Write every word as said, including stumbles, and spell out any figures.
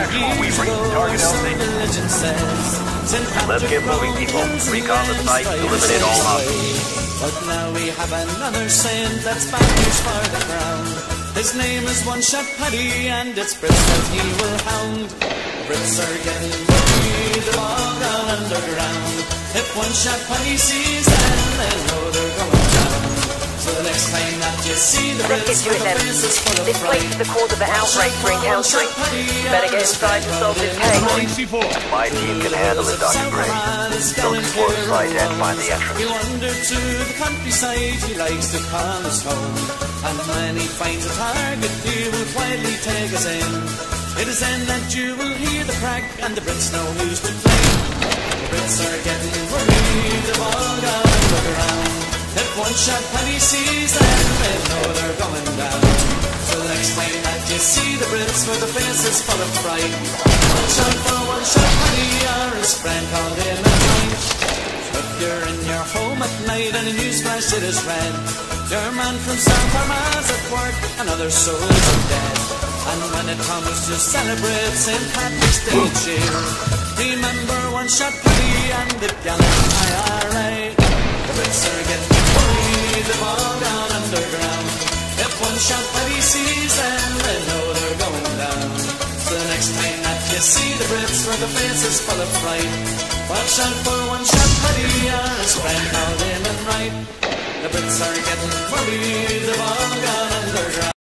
Actual, we bring the target L station. Let's get moving, people. Recon the site, eliminate all hostiles. But now we have another saint that's bad news for the ground. His name is One Shot Paddy, and it's Brits that he will hound. Brits are getting worried, they've all gone underground. If One Shot Paddy sees them, they know they're going down. So the next time that you see the Let's Brits get to it then. This place is the cause of the outbreak for encountering. Better get inside and solve this case. My team can handle it, Doctor Gray. Go explore the site and find the entrance. He wandered to the countryside, he likes to call his home. And when he finds a target, he will quietly take us in. It is then that you will hear the crack, and the Brits know who's to blame. The Brits are getting worried, they've all gone underground. If One Shot Paddy sees them, they know they're going down. So the next time that you see the Brits with the faces full of fright, one shot for One Shot Paddy or his friend called in at night. If you're in your home at night and a newsflash it is read, your man from South Armagh's at work and other souls are dead. And when it comes to celebrate Saint Patrick's Day cheer, remember One Shot Paddy and the gallant I R A. The Brits are getting worried, they've all gone underground. If One Shot Paddy sees them, they know they're going down. So the next time that you see the Brits with the faces full of fright, watch out for One Shot Paddy or his friend called in and right. The Brits are getting worried, they've all gone underground.